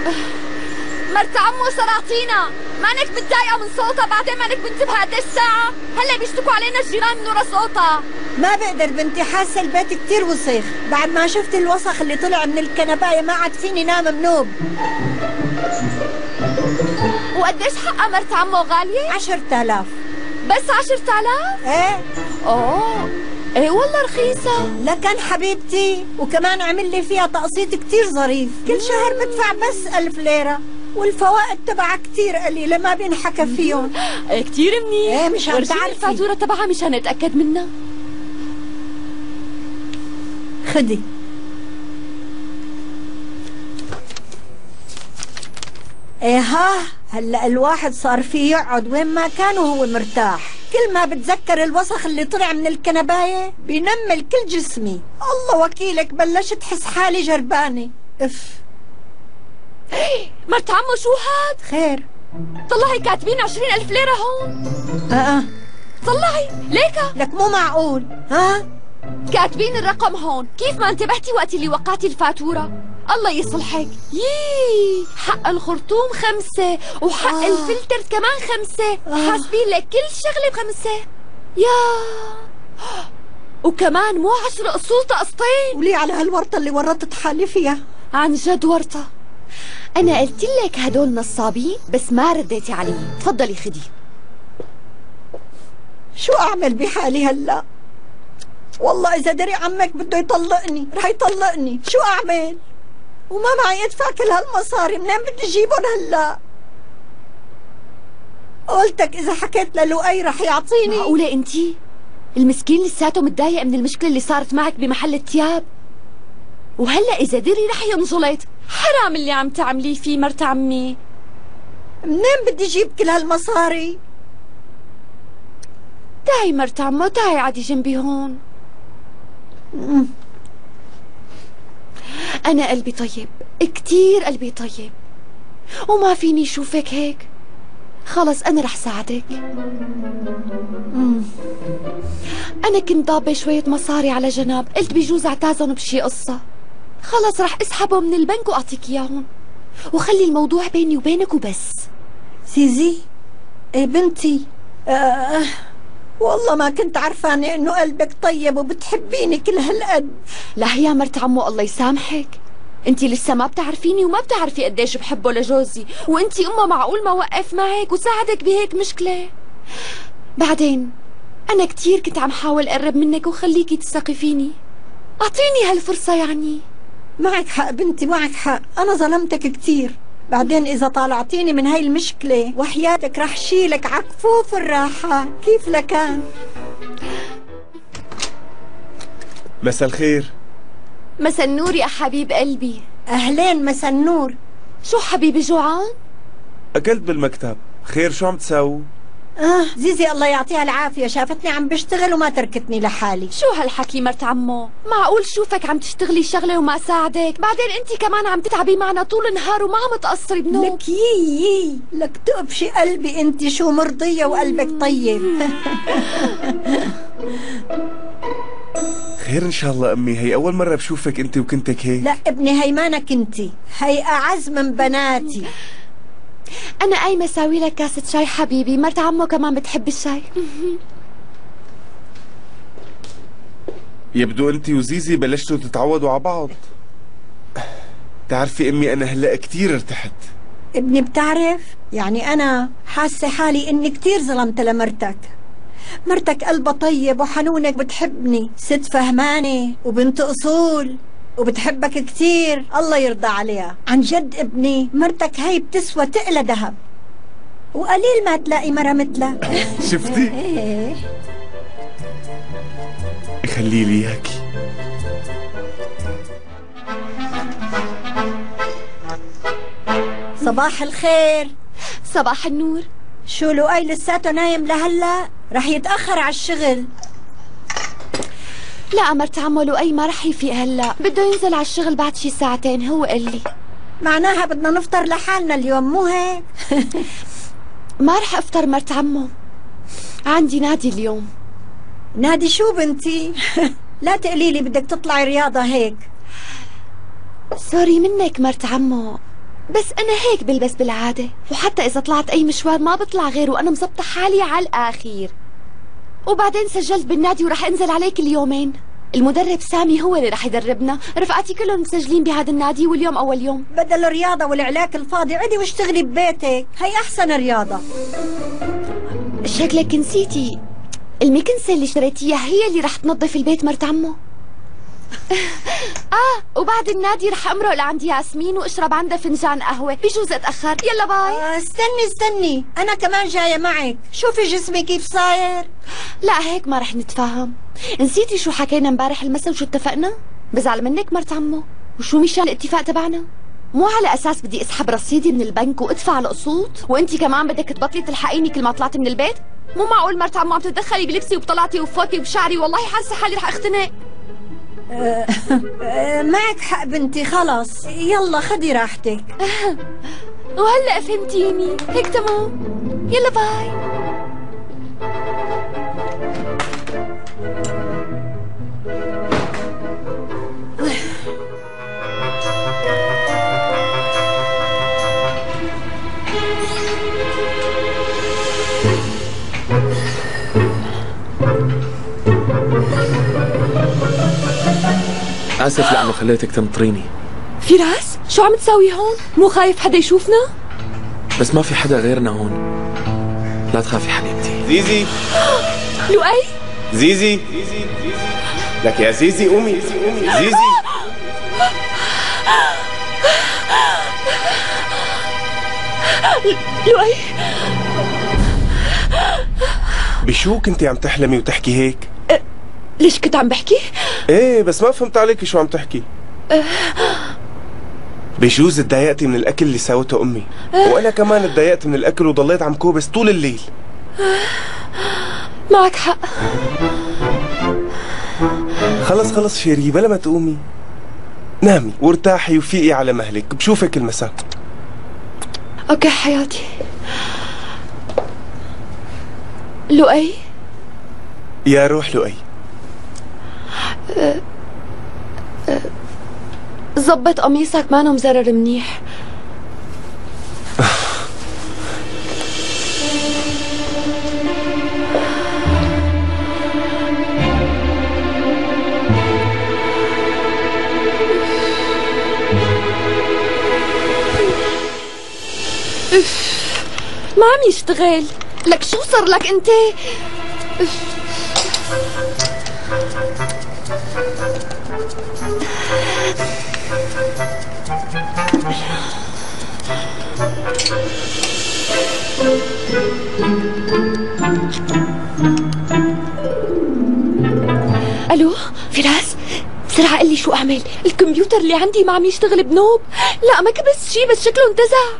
مرت عمو سلاطينا، مانك متضايقة من صوتها؟ بعدين مانك منتبهة قديش الساعة؟ هلا بيشتكوا علينا الجيران من ورا صوتها. ما بقدر بنتي، حاسة البيت كتير وسخ. بعد ما شفت الوسخ اللي طلع من الكنباية ما عاد فيني نام منوب. وقديش حقها مرت عمو غالية؟ 10,000. بس 10,000؟ ايه. اوه ايه والله رخيصة. لكن حبيبتي، وكمان عمل لي فيها تقسيط كتير ظريف. كل شهر بدفع بس 1000 ليرة، والفوائد تبعها كتير قليلة ما بينحكى فيهم. ايه كتير منيح. ايه مشان ورجيني تعرفي الفاتورة تبعها مشان اتأكد منها. خدي. ايه ها، هلا الواحد صار فيه يقعد وين ما كان وهو مرتاح. كل ما بتذكر الوسخ اللي طلع من الكنباية بينمل كل جسمي. الله وكيلك بلشت احس حالي جربانة. اف. مرت عمو شو هاد؟ خير. طلعي كاتبين 20,000 ليرة هون. طلعي ليكا. لك مو معقول. ها؟ كاتبين الرقم هون. كيف ما انتبهتي وقت اللي وقعتي الفاتورة؟ الله يصلحك. يي حق الخرطوم 5 وحق الفلتر كمان 5. حاسبين لك كل شغلة ب5. يا وكمان مو 10 قصوص قسطين. ولي على هالورطة اللي ورطت حالي فيها. عن جد ورطة. أنا قلت لك هدول نصابين بس ما رديتي علي. تفضلي خدي. شو أعمل بحالي هلأ؟ والله إذا دري عمك بده يطلقني رح يطلقني. شو أعمل؟ وما معي ادفع كل هالمصاري، منين بدي اجيبهم هلا؟ قلتك اذا حكيت للؤي رح يعطيني. معقولة انتي؟ المسكين لساته متضايق من المشكلة اللي صارت معك بمحل الثياب، وهلا اذا دري رح ينجلط. حرام اللي عم تعمليه فيه مرت عمي. منين بدي اجيب كل هالمصاري؟ تعي مرت عمو، تعي عادي جنبي هون. أنا قلبي طيب، كتير قلبي طيب، وما فيني شوفك هيك. خلص أنا رح ساعدك. أنا كنت ضابة شوية مصاري على جنب، قلت بيجوز اعتازن بشي قصة. خلص رح اسحبهم من البنك وأعطيك إياهم، وخلي الموضوع بيني وبينك وبس. زيزي، إيه بنتي، والله ما كنت عرفانة إنه قلبك طيب وبتحبيني كل هالقد. لا يا مرت عمو الله يسامحك، انتي لسه ما بتعرفيني وما بتعرفي قديش بحبه لجوزي، وانتي امه معقول ما وقف معك وساعدك بهيك مشكلة؟ بعدين انا كتير كنت عم حاول اقرب منك وخليكي تثقي فيني. اعطيني هالفرصة يعني. معك حق بنتي، معك حق، أنا ظلمتك كتير. بعدين إذا طالعتيني من هاي المشكلة وحياتك رح شيلك عكفوف الراحة. كيف لكان؟ مساء الخير. مساء النور يا حبيب قلبي. أهلين، مساء النور. شو حبيبي جوعان؟ أكلت بالمكتب. خير شو عم تساووا؟ زيزي الله يعطيها العافية شافتني عم بشتغل وما تركتني لحالي. شو هالحكي مرت عمو؟ معقول شوفك عم تشتغلي شغلة وما ساعدك؟ بعدين انتي كمان عم تتعبي معنا طول النهار وما عم تقصري بنوم. لك يي لك تقبشي قلبي انتي، شو مرضية وقلبك طيب. خير ان شاء الله امي، هي اول مرة بشوفك انت وكنتك هيك. لا ابني، هي مانك انتي، هي اعز من بناتي. أنا قايمة أساوي لك كاسة شاي حبيبي، مرت عمو كمان بتحب الشاي. يبدو أنت وزيزي بلشتوا تتعودوا على بعض. تعرفي أمي أنا هلأ كتير ارتحت. ابني بتعرف، يعني أنا حاسة حالي إني كتير ظلمت لمرتك. مرتك قلبها طيب وحنونك، بتحبني، ست فهمانة وبنت أصول وبتحبك كتير، الله يرضى عليها. عن جد ابني، مرتك هاي بتسوى تقلى ذهب، وقليل ما تلاقي مرة مثلها. شفتي؟ خلي لي اياكي. صباح الخير. صباح النور. شو لؤي لساته نايم لهلا؟ رح يتأخر على الشغل. لا مرت عمو، لؤي ما رح يفيق هلا، بده ينزل على الشغل بعد شي ساعتين، هو قال لي. معناها بدنا نفطر لحالنا اليوم، مو هيك؟ ما رح افطر مرت عمو، عندي نادي اليوم. نادي شو بنتي؟ لا تقلي لي بدك تطلعي رياضة هيك. سوري منك مرت عمو، بس انا هيك بلبس بالعادة، وحتى اذا طلعت اي مشوار ما بطلع غير وانا مزبطة حالي على الاخير. وبعدين سجلت بالنادي ورح انزل عليه كل يومين. المدرب سامي هو اللي رح يدربنا، رفقاتي كلهم مسجلين بهذا النادي واليوم اول يوم. بدل الرياضة والعلاك الفاضي عدي واشتغلي ببيتك، هي احسن رياضة. شكلك نسيتي المكنسة اللي اشتريتيها هي اللي رح تنظف البيت مرت عمو. وبعد النادي رح امرق لعند ياسمين واشرب عندها فنجان قهوة، بيجوز اتأخر. يلا باي. استني انا كمان جاية معك. شوفي جسمي كيف صاير. لا هيك ما رح نتفاهم. نسيتي شو حكينا امبارح المساء وشو اتفقنا؟ بزعل منك مرت عمو. وشو مشان الاتفاق تبعنا؟ مو على اساس بدي اسحب رصيدي من البنك وادفع القسط وانتي كمان بدك تبطلي تلحقيني كل ما طلعت من البيت؟ مو معقول مرت عمو عم تتدخلي بلبسي وبطلعتي وفوتي وبشعري، والله حاسه حالي رح اختنق. معك حق بنتي، خلص يلا خدي راحتك. وهلا فهمتيني، هيك تمام. يلا باي. آسف لأنه خليتك تنطريني. فراس شو عم تساوي هون؟ مو خايف حدا يشوفنا؟ بس ما في حدا غيرنا هون. لا تخافي حبيبتي. زيزي لؤي زيزي لك يا زيزي، قومي زيزي. لؤي بشو كنتي عم تحلمي وتحكي هيك؟ ليش كنت عم بحكي؟ ايه بس ما فهمت عليك شو عم تحكي. بجوز تضايقتي من الاكل اللي ساوته امي، وانا كمان تضايقت من الاكل وضليت عم كوبس طول الليل. معك حق. خلص شيري، بلا ما تقومي نامي وارتاحي وفيقي على مهلك. بشوفك المساء. اوكي حياتي. لؤي يا روح لؤي. زبط قميصك مانو مزرر منيح. ما عم يشتغل. لك شو صار لك انت؟ الو فراس، بسرعة قلي شو اعمل. الكمبيوتر اللي عندي ما عم يشتغل بنوب. لا ما كبس شي بس شكله انتزع.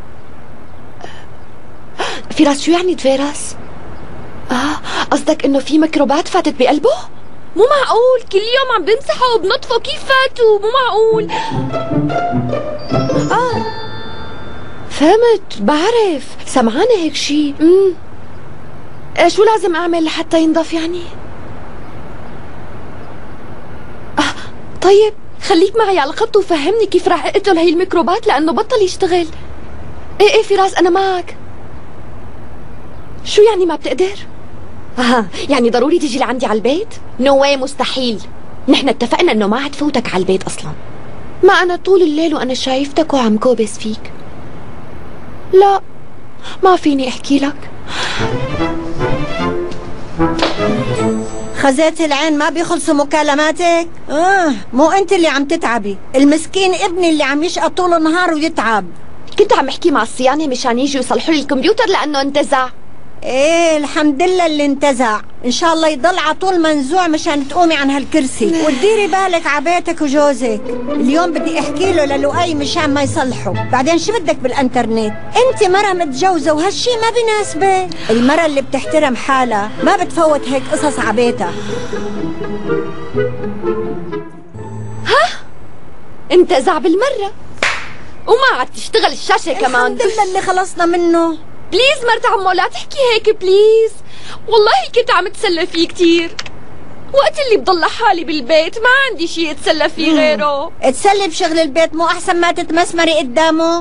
فراس شو يعني فيروس؟ قصدك انه في ميكروبات فاتت بقلبه؟ مو معقول، كل يوم عم بمسحه وبنطفه، كيف فاتوا؟ مو معقول. فهمت، بعرف، سمعانة هيك شي. شو لازم اعمل لحتى ينضف يعني؟ طيب خليك معي على الخط وفهمني كيف راح اقتل هي الميكروبات لانه بطل يشتغل. ايه فراس انا معك. شو يعني ما بتقدر؟ يعني ضروري تيجي لعندي على البيت؟ نو واي، مستحيل. نحن اتفقنا انه ما حتفوتك على البيت اصلا. ما انا طول الليل وانا شايفتك وعم كوبس فيك. لا ما فيني احكي لك. خزيت العين ما بيخلصوا مكالماتك؟ مو انت اللي عم تتعبي، المسكين ابني اللي عم يشقى طول النهار ويتعب. كنت عم احكي مع الصيانة مشان يجوا يصلحوا لي الكمبيوتر لانه انتزع. ايه الحمد لله اللي انتزع، ان شاء الله يضل على طول منزوع مشان تقومي عن هالكرسي وتديري بالك على بيتك وجوزك. اليوم بدي احكي له للؤي مشان ما يصلحوا. بعدين شو بدك بالانترنت؟ انت مرة متجوزة وهالشي ما بيناسبك. المرة اللي بتحترم حالها ما بتفوت هيك قصص على بيتها. انتزع بالمرة وما عاد تشتغل الشاشة كمان. الحمد لله اللي خلصنا منه. بليز مرت عمو لا تحكي هيك بليز، والله كنت عم تسلى فيه كتير. وقت اللي بضل حالي بالبيت ما عندي شي اتسلى فيه غيره. اتسلي بشغل البيت مو احسن ما تتمسمري قدامه؟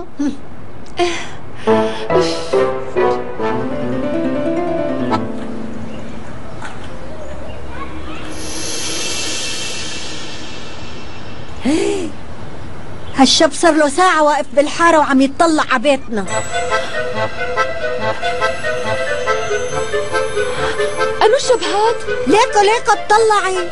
هالشاب صار له ساعة واقف بالحارة وعم يتطلع على بيتنا. أنو الشاب هاد؟ ليكو اطلعي.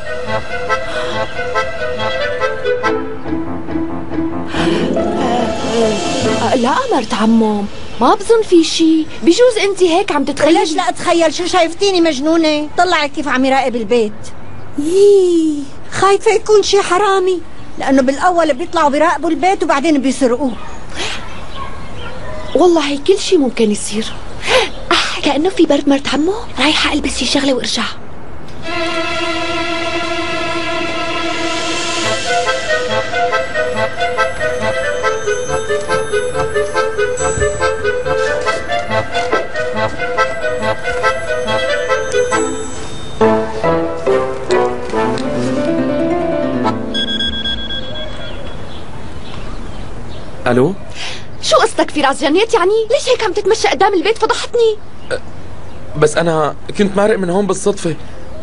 لا مرت عمو، ما بظن في شي. بجوز انت هيك عم تتخيل. ليش لا اتخيل؟ شو شايفتيني مجنونة؟ طلعي كيف عم يراقب البيت. يي خايفة يكون شي حرامي، لأنه بالأول بيطلعوا بيراقبوا البيت وبعدين بيسرقوه. والله كل شي ممكن يصير. كأنه في برد مرت عمو، رايحة ألبس شي شغلة وارجع. الو، شو قصدك فراس؟ جنيت يعني؟ ليش هيك عم تتمشى قدام البيت؟ فضحتني. بس انا كنت مارق من هون بالصدفة.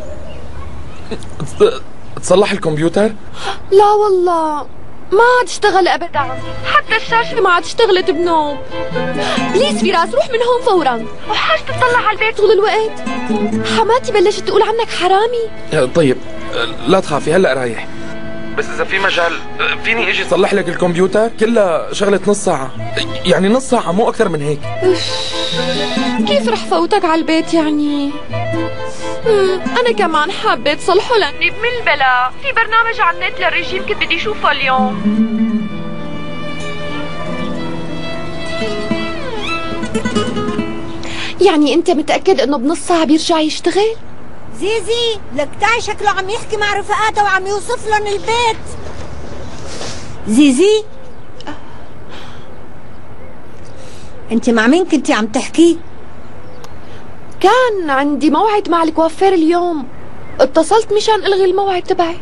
تصلح الكمبيوتر؟ لا والله ما عاد اشتغل ابدا، حتى الشاشة ما عاد اشتغلت بنوب. بليز فراس روح من هون فورا، وحاج تطلع على البيت طول الوقت. حماتي بلشت تقول عنك حرامي. طيب لا تخافي، هلا رايح. بس اذا في مجال فيني اجي اصلح لك الكمبيوتر؟ كلها شغلة نص ساعة، يعني نص ساعة مو اكثر من هيك. كيف رح فوتك على البيت يعني؟ انا كمان حابة تصلحه لاني من البلا. في برنامج على النت للرجيم كنت بدي اشوفه اليوم. يعني انت متأكد انه بنص ساعة بيرجع يشتغل؟ زيزي لك تعي، شكله عم يحكي مع رفقاته وعم يوصف لهم البيت. زيزي انت مع مين كنتي عم تحكي؟ كان عندي موعد مع الكوافير اليوم، اتصلت مشان الغي الموعد تبعي.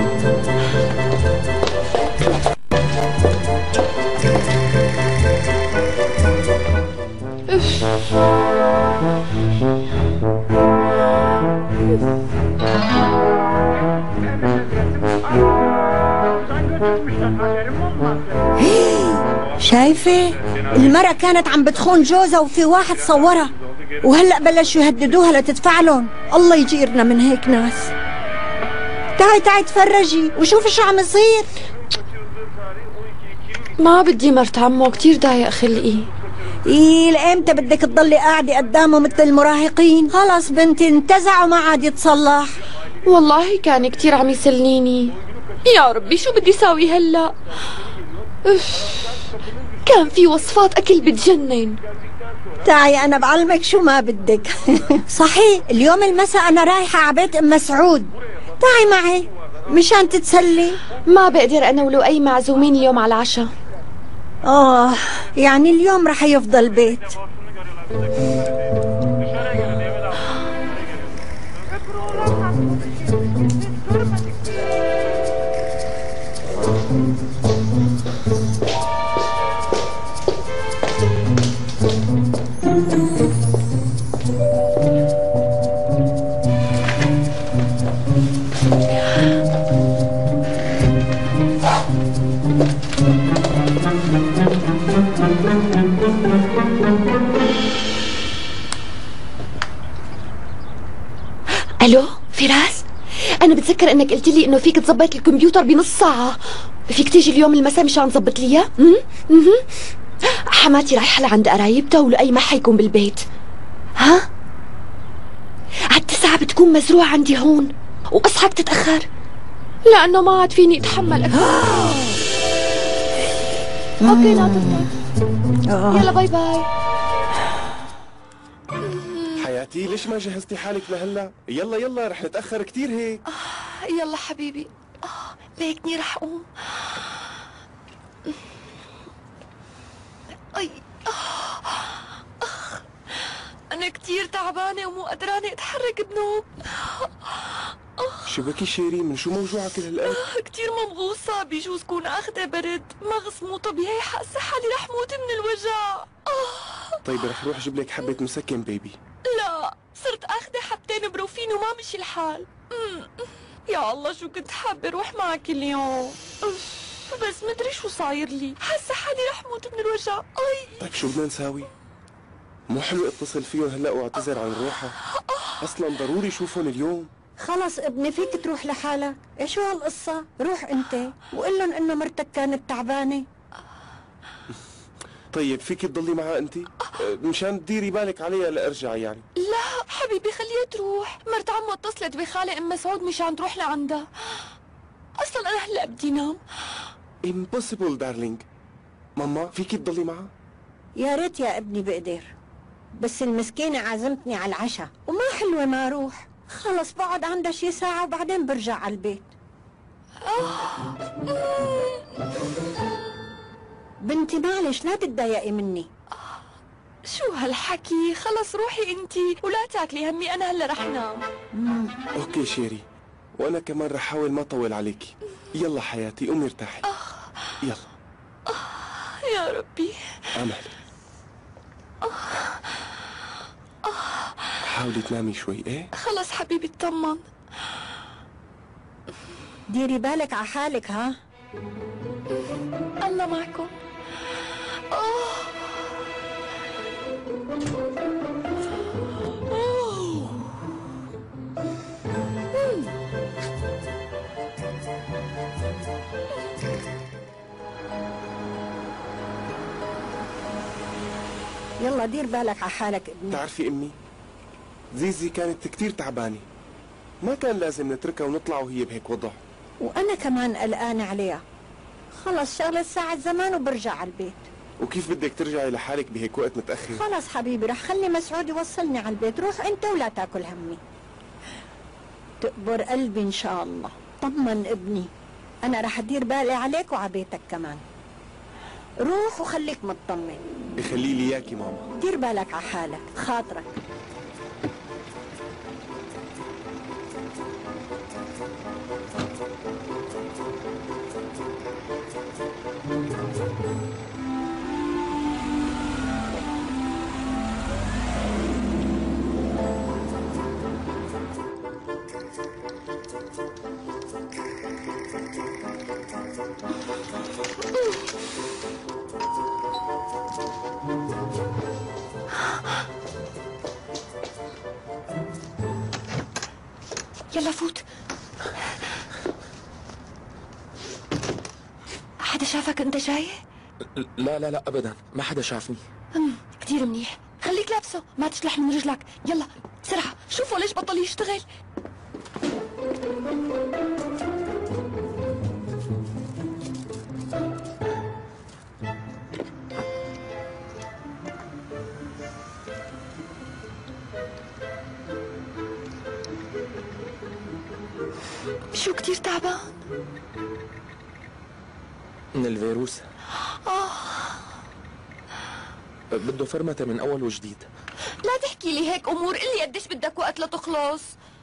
شايفة؟ المرأة كانت عم بتخون جوزها وفي واحد صورها، وهلأ بلشوا يهددوها لتدفع لهم. الله يجيرنا من هيك ناس. تعي تفرجي وشوفي شو عم يصير. ما بدي مرت عمو، كتير ضايق خلقي. ايه لامتى بدك تضلي قاعدة قدامه مثل المراهقين؟ خلص بنتي انتزع وما عاد يتصلح. والله كان كتير عم يسليني. يا ربي شو بدي ساوي هلا؟ كان في وصفات اكل بتجنن. تعي انا بعلمك شو ما بدك. صحيح اليوم المساء انا رايحة على بيت ام مسعود، تعي معي مشان تتسلي. ما بقدر انا ولو اي معزومين اليوم على العشاء. يعني اليوم رح يفضل بيت. الو فراس، انا بتذكر انك قلت لي انه فيك تظبط الكمبيوتر بنص ساعة. فيك تيجي اليوم المساء مشان تظبط لي اياه؟ حماتي رايحة لعند قرايبتها ولؤي ما حيكون بالبيت. ها؟ ع9 بتكون مزروعة عندي هون، واصحك تتأخر لانه ما عاد فيني اتحمل اكثر. اوكي لا تفضل، يلا باي باي. حياتي ليش ما جهزتي حالك لهلا؟ يلا رح نتأخر كتير هيك. يلا حبيبي، ليكني رح أقوم. أي أنا كتير تعبانة ومو قدرانة أتحرك بنوب. شبكي شيري، من شو موجوعة كل هالقد؟ كتير ممغوصة، بيجوز كون اخذة برد، مغص مو طبيعي، حاسة حالي رح موت من الوجع. طيب رح روح جيب لك حبة مسكن بيبي. لا، صرت اخذة حبتين بروفين وما مشي الحال. يا الله شو كنت حابة اروح معك اليوم. بس مدري شو صاير لي، حاسة حالي رح موت من الوجع. طيب شو بدنا نساوي؟ مو حلو اتصل فيهم هلا واعتذر عن روحها؟ اصلا ضروري شوفهم اليوم. خلص ابني فيك تروح لحالك. ايش هو هالقصة؟ روح انت وقول لهم انه مرتك كانت تعبانة. طيب فيك تضلي معها انت؟ مشان تديري بالك عليها لارجع يعني. لا حبيبي خليها تروح، مرت عمو اتصلت بخالة ام مسعود مشان تروح لعندها. اصلا انا هلا بدي نام. impossible darling. ماما فيك تضلي معها؟ يا ريت يا ابني بقدر، بس المسكينة عزمتني على العشاء وما حلوة ما اروح. خلص بقعد عندها شي ساعة وبعدين برجع على البيت. بنتي معلش لا تتضايقي مني. شو هالحكي؟ خلص روحي انتي ولا تاكلي همي، انا هلا رح نام. اوكي شيري، وانا كمان رح احاول ما اطول عليكي. يلا حياتي قومي ارتاحي. يلا. يا ربي. امل. حاولي تنامي شوي ايه؟ خلص حبيبي اطمن. ديري بالك على حالك ها. الله معكم. يلا دير بالك على حالك ابني. بتعرفي امي، زيزي كانت كتير تعبانة، ما كان لازم نتركها ونطلع وهي بهيك وضع. وانا كمان قلقانة عليها. خلص شغلة ساعة زمان وبرجع على البيت. وكيف بدك ترجعي لحالك بهيك وقت متأخر؟ خلص حبيبي رح خلي مسعود يوصلني على البيت. روح انت ولا تاكل همي. تقبر قلبي ان شاء الله. طمن ابني، انا رح ادير بالي عليك وعلى بيتك كمان. روح وخليك مطمن. بخلي لي اياكي ماما. دير بالك على حالك، خاطرك. يلا فوت. حدا شافك انت جاي؟ لا لا لا ابدا، ما حدا شافني. كتير منيح، خليك لابسه ما تشلح من رجلك. يلا بسرعة، شوفوا ليش بطل يشتغل. شو كتير تعبان؟ من الفيروس. بده فرمته من اول وجديد. لا تحكي لي هيك امور، قلي قديش بدك وقت لتخلص.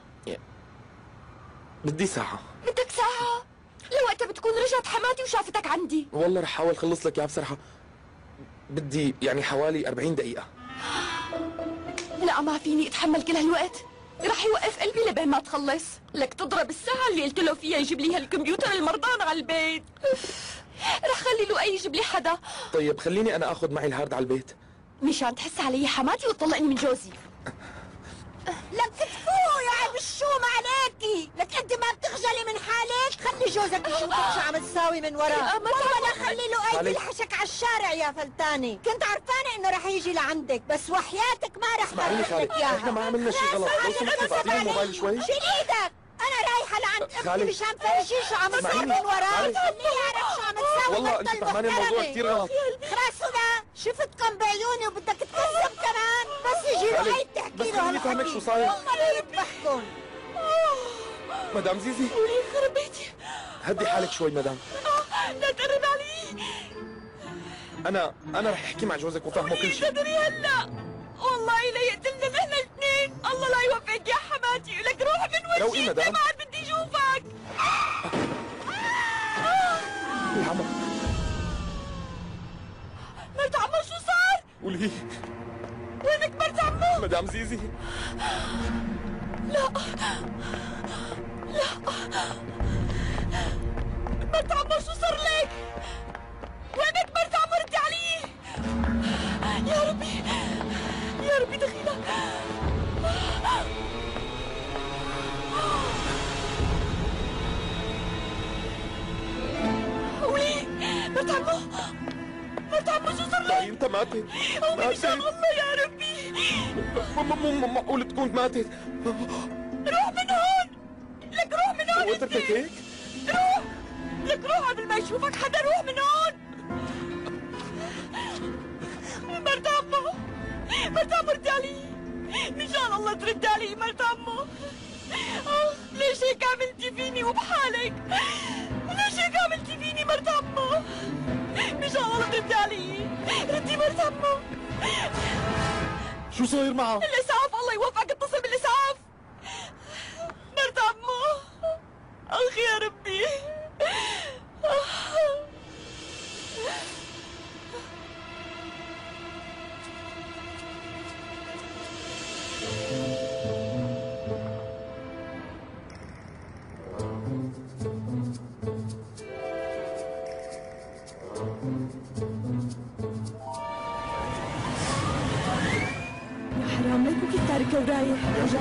بدي ساعة. بدك ساعة؟ لوقتها بتكون رجعت حماتي وشافتك عندي. والله رح احاول خلص لك اياها بصراحة. بدي يعني حوالي 40 دقيقة. لا ما فيني اتحمل كل هالوقت، رح يوقف قلبي لبين ما تخلص. لك تضرب الساعة اللي قلت له فيها يجيب لي هالكمبيوتر المرضان على البيت. رح خلي له اي يجيب لي حدا. طيب خليني انا اخذ معي الهارد على البيت مشان تحس علي حماتي وتطلقني من جوزي. لك تفوي يا عيب الشوم عليكي. لك انت ما بتخجلي من حالك. خلي جوزك يشوفك شو عم تساوي من وراه. والله لا خلي له اي يلحشك على الشارع يا فلتاني. كنت عرفانه انه رح يجي لعندك، بس وحياتك ما رح اسمعيني خالي، احنا ما عملنا شيء غلط. لو سمحتي تعطيني الموبايل شوي. شيل ايدك، انا رايحه لعند خالي. ابني مشان فرجيه شو عم يصير من وراه. خليه يعرف شو عم تساوي. والله انت فهماني الموضوع كثير غلط. خلاص هنا شفتكم بعيوني وبدك تكذب كمان. بس يجي له خالي، عيد تحكي بس له خليني افهمك شو صاير. والله يذبحكم. مدام زيزي يخرب بيتي. هدي حالك شوي مدام. لا تقرب علي. انا رح احكي مع جوزك وفهمه كل شيء. تدري هلا والله لا يقتلنا نحن الاثنين. الله لا يوفقك يا حماتي. لك روح من روقي وجهي، مدام. ما عاد بدي اشوفك. العمى. مرت عمو شو صار؟ قولي. وينك مرت عمو؟ مدام زيزي. لا مرت عمو شو صار لك؟ وينك مرت عمو؟ ردي علي. يا ربي يا ربي دخيلة. قولي مرت عمو. مرت عمو شو صار لك؟ انت ماتت. قومي ان شاء الله يا ربي. مو معقول تكون ماتت. روح من هون. لك روح من هون. هو تركك هيك؟ روح. لك روح قبل ما يشوفك حدا. روح من هون. مرت عمو. مرت عمو ردي علي. ان شاء الله تردي علي مرت عمو. ليش هيك عملتي فيني وبحالك؟ ليش هيك عملتي فيني مرت عمو؟ ان شاء الله تردي علي. ردي مرت عمو. شو صاير معه؟ الاسعاف. الله يوفقك. اتصل بالاسعاف. مرت عمو. اخ يا ربي. حرام ليكوا كيف تاركه ورايح.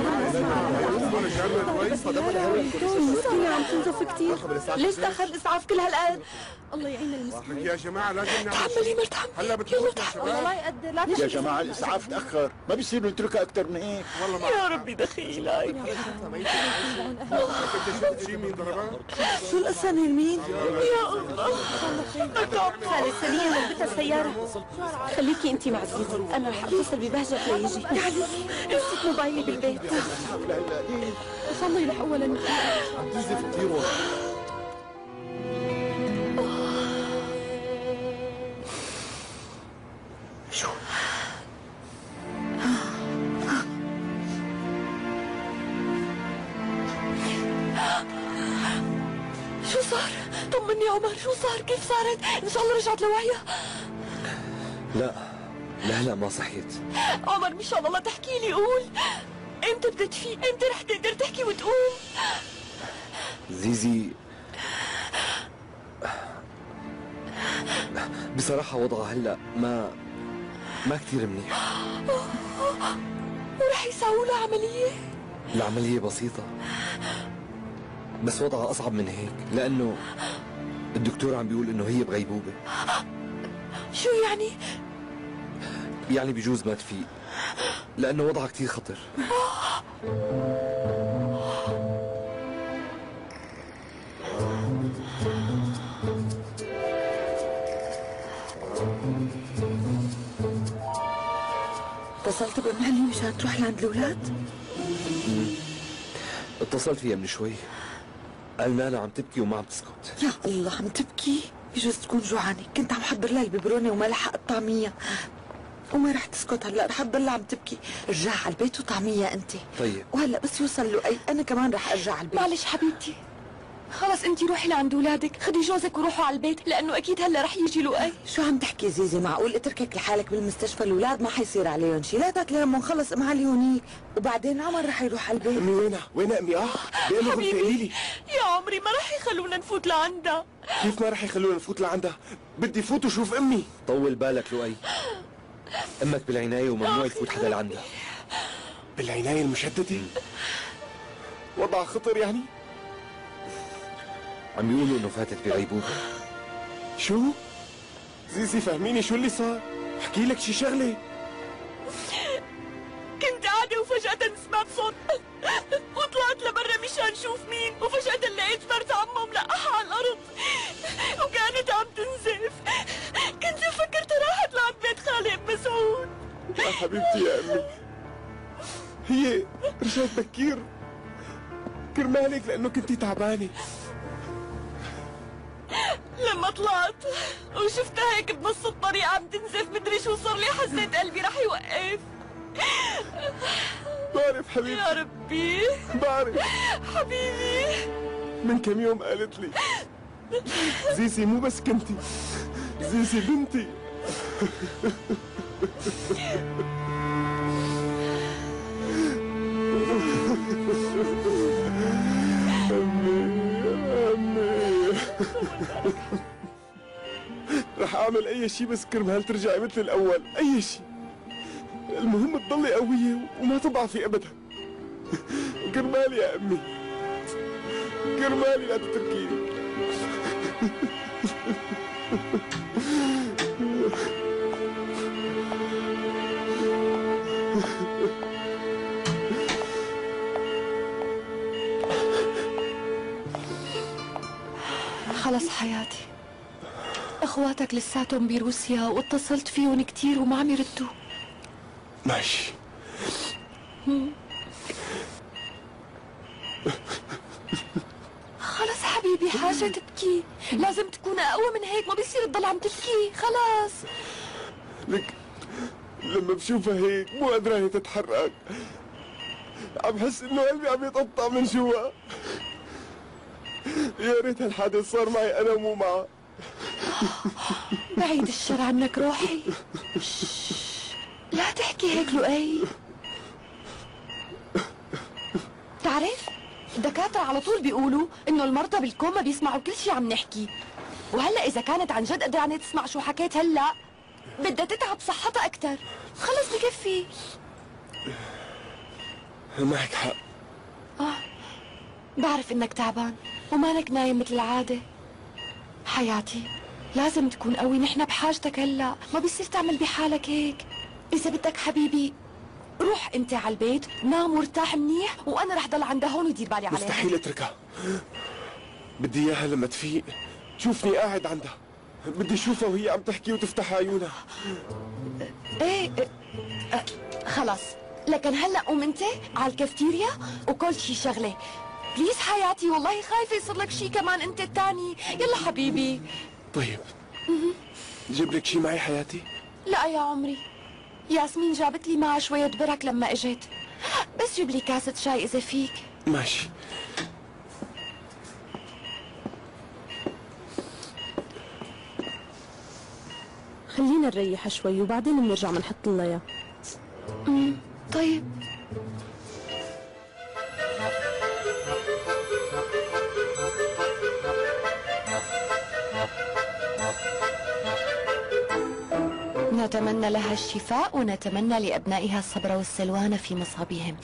المسكينة عم تنزف كتير. ليش تأخر الإسعاف كل هالقد؟ الله يعين المسكين. يا جماعة لازم نعمل تحملي مرت عمو. هلا بتموت يا شباب. الله يقدر. لا يا جماعة الإسعاف تأخر، ما بيصير نتركها أكثر من هيك. والله ما يا ربي دخيلك. انت شو مين ضربها؟ شو القصة نرمين؟ يا الله. مرت عمو. خالد سمية مربتها السيارة. خليكي انتي مع زيزي، انا رح اتصل ببهجت ليجي. تعالي امسك موبايلي بالبيت. صلي لح اولا. عم تنزف كثير والله. شو صار؟ طمني يا عمر. شو صار؟ كيف صارت؟ ان شاء الله رجعت لوعيها. لا ما صحيت. عمر ان شاء الله لا تحكي لي. قول امتى بدها تفيق؟ امتى رح تقدر تحكي وتقوم؟ زيزي بصراحة وضعها هلا ما كثير منيح. ورح يساووا لها عملية؟ العملية بسيطة بس وضعها أصعب من هيك، لأنه الدكتور عم بيقول إنه هي بغيبوبة. شو يعني؟ يعني بجوز ما تفيق لأنه وضعها كثير خطر. اتصلت بأمهلي مشان تروح لعند الأولاد؟ اتصلت فيها من شوي، قالنا عم تبكي وما عم تسكت. يا الله عم تبكي؟ بجوز تكون جوعانة. كنت عم حضر لها الببرونة وما لحق الطعمية وما رح تسكت. هلا رح تضلها عم تبكي. ارجع على البيت وطعمية انت. طيب وهلا بس يوصل له انا كمان رح ارجع على البيت. معلش حبيبتي خلص انتي روحي لعند اولادك. خدي جوزك وروحوا على البيت لانه اكيد هلا رح يجي لؤي. شو عم تحكي زيزي؟ معقول اتركك لحالك بالمستشفى؟ الاولاد ما حيصير عليهم شيء. لا تاكلي همهم. خلص ام علي هونيك وبعدين عمر رح يروح على البيت. امي وينها امي؟ بقول لهم قولي لي. يا عمري ما رح يخلونا نفوت لعندها. كيف ما رح يخلونا نفوت لعندها؟ بدي فوت وشوف امي. طول بالك لؤي، امك بالعناية وممنوع يفوت حدا لعندها. بالعناية المشددة؟ وضع خطر يعني؟ عم بيقولوا انه فاتت بغيبوبة. شو؟ زيزي فهميني شو اللي صار؟ احكي لك شي شغلة. كنت قاعدة وفجأة سمعت صوت وطلعت لبرا مشان شوف مين، وفجأة لقيت مرت عمو ملقحة على الأرض وكانت عم تنزف. كنت فكرت راحت لعند بيت خالي ام مسعود. يا حبيبتي يا امي، هي رجعت بكير كرمالك لانه كنتي تعبانة. لما طلعت وشفتها هيك بنص الطريق عم تنزف مدري شو صار لي. حسيت قلبي رح يوقف. بعرف حبيبتي. يا ربي بعرف حبيبي. من كم يوم قالت لي زيزي مو بس كنتي، زيزي بنتي. أمي رح أعمل أي شي بس كرمال ترجعي مثل الأول، أي شي، المهم تضلي قوية وما تضعفي أبدا. كرمالي يا أمي، كرمالي لا تتركيني. خلص حياتي، اخواتك لساتهم بروسيا واتصلت فيهم كتير وما عم يردوا. ماشي. خلص حبيبي، حاجة تبكي، لازم تكون اقوى من هيك، ما بيصير تضل عم تبكي. خلاص لك لما بشوفها هيك مو قدراني تتحرك، عم حس انه قلبي عم يتقطع من جوا. يا ريت هالحادث صار معي انا ومو معها. بعيد الشر عنك روحي. لا تحكي هيك لؤي. تعرف الدكاترة على طول بيقولوا انه المرضى بالكوما بيسمعوا كل شي عم نحكي، وهلا اذا كانت عن جد قدرانة تسمع شو حكيت هلا بدها تتعب صحتها اكثر. خلص بكفي. معك حق. بعرف انك تعبان ومالك نايم مثل العادة. حياتي لازم تكون قوي، نحن بحاجتك هلا، ما بيصير تعمل بحالك هيك. اذا بدك حبيبي روح انت على البيت، نام وارتاح منيح، وانا رح ضل عندها هون ودير بالي عليها. مستحيل اتركها، بدي اياها لما تفيق تشوفني قاعد عندها، بدي اشوفها وهي عم تحكي وتفتح عيونها. ايه خلص، لكن هلا قوم انت على الكافتيريا وكل شي شغله بليز حياتي، والله خايفه يصير لك شي كمان انت الثاني. يلا حبيبي. طيب جيب لك شي معي حياتي؟ لا يا عمري، ياسمين جابت لي معها شويه برك لما اجت، بس جيب لي كاسه شاي اذا فيك. ماشي. خلينا نريح شوي وبعدين بنرجع بنحط لها اياه. طيب. نتمنى لها الشفاء ونتمنى لأبنائها الصبر والسلوان في مصابهم.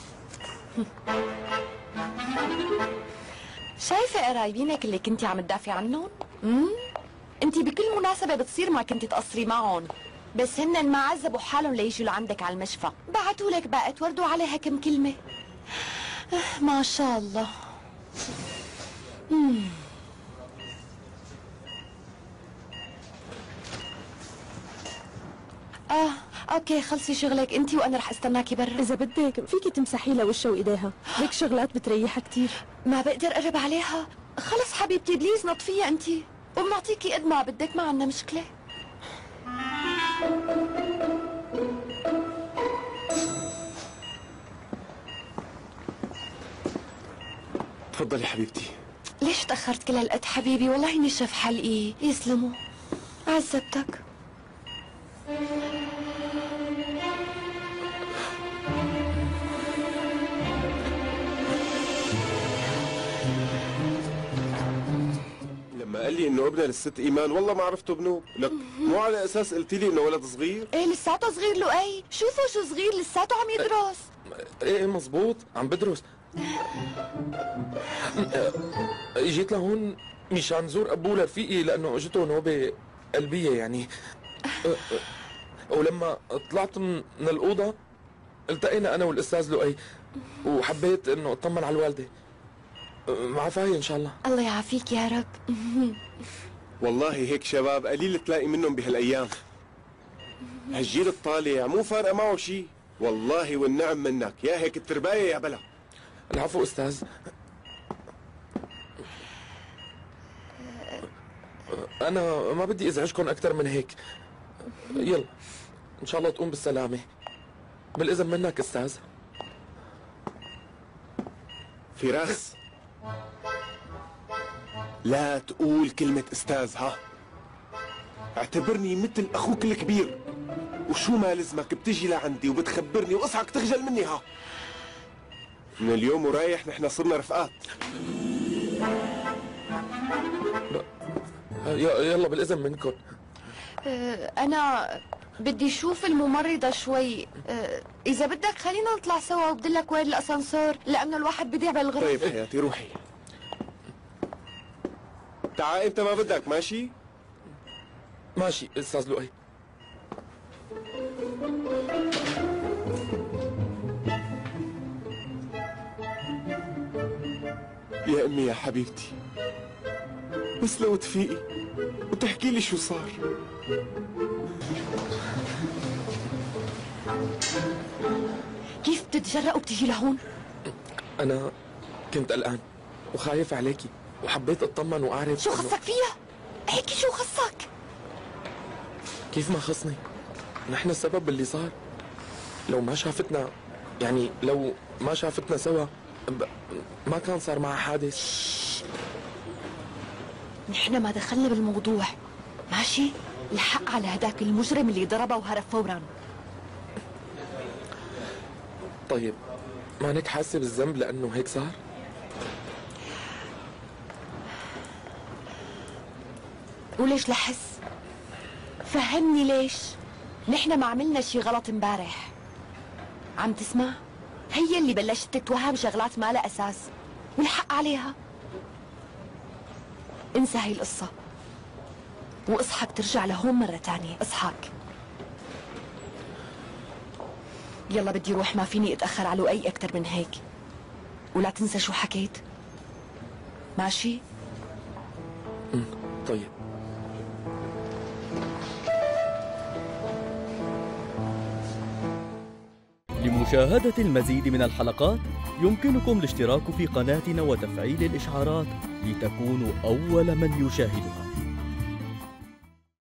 شايفة قرايبينك اللي كنتي عم تدافعي عنهم؟ انتي بكل مناسبة بتصير ما كنتي تقصري معهم، بس هن ما عذبوا حالهم ليجوا لعندك على المشفى، بعتوا لك باقة ورد وعليها كم كلمة. ما شاء الله. اوكي خلصي شغلك انتي وانا رح استناكي برا. اذا بدك فيكي تمسحي لها وشها وايديها، هيك شغلات بتريحها كتير. ما بقدر اقرب عليها. خلص حبيبتي بليز نطفيها انتي وبنعطيكي قد ما بدك، ما عنا مشكلة. تفضلي حبيبتي. ليش تأخرت كل هالقد حبيبي؟ والله نشف حلقي. يسلموا، عذبتك. لما قال لي انه ابنها للست ايمان والله ما عرفته ابنه، لك مو على اساس قلتي لي انه ولد صغير؟ ايه لساته صغير لؤي، شوفوا شو صغير لساته عم يدرس. ايه مزبوط عم بدرس. اجيت لهون مشان زور ابوه لرفيقي لانه اجته نوبه قلبيه يعني. ولما طلعت من الاوضه التقينا انا والاستاذ لؤي وحبيت انه اطمن على الوالده. معفاية ان شاء الله. الله يعافيك يا رب. والله هيك شباب قليل تلاقي منهم بهالايام، هالجيل الطالع مو فارقه معه شيء، والله والنعم منك، يا هيك التربايه يا بلا. العفو استاذ. انا ما بدي ازعجكم اكثر من هيك. يلا ان شاء الله تقوم بالسلامه. بالاذن منك استاذ. لا تقول كلمة استاذ، ها؟ اعتبرني مثل اخوك الكبير، وشو ما لزمك بتجي لعندي وبتخبرني واصحك تخجل مني، ها؟ من اليوم ورايح نحن صرنا رفقات. يلا بالإذن منكم. أنا بدي شوف الممرضة شوي. إذا بدك خلينا نطلع سوا وبدلك وين الأسانسور، لأنه الواحد بيضيع بالغرفة. طيب حياتي روحي. تعال أنت ما بدك، ماشي؟ ماشي أستاذ لؤي. يا أمي يا حبيبتي، بس لو تفيقي وتحكي لي شو صار. كيف بتتجرأ وبتجي لهون؟ أنا كنت قلقان وخايف عليكي وحبيت أطمن وأعرف شو خصك فيها؟ هيك شو خصك؟ كيف ما خصني؟ نحن السبب باللي صار. لو ما شافتنا، يعني لو ما شافتنا سوا ما كان صار معها حادث. نحن ما دخلنا بالموضوع، ماشي؟ الحق على هداك المجرم اللي ضربها وهرب فورا. طيب مانك حاسة بالذنب لأنه هيك صار؟ وليش لحس؟ فهمني ليش؟ نحن ما عملنا شي غلط امبارح. عم تسمع؟ هي اللي بلشت تتوهم شغلات ما لها أساس، والحق عليها. انسى هاي القصة واصحك ترجع لهون مرة تانية. اصحك. يلا بدي روح، ما فيني اتأخر على لؤي أكتر من هيك. ولا تنسى شو حكيت، ماشي؟ طيب. لمشاهدة المزيد من الحلقات يمكنكم الاشتراك في قناتنا وتفعيل الإشعارات لتكونوا أول من يشاهدها.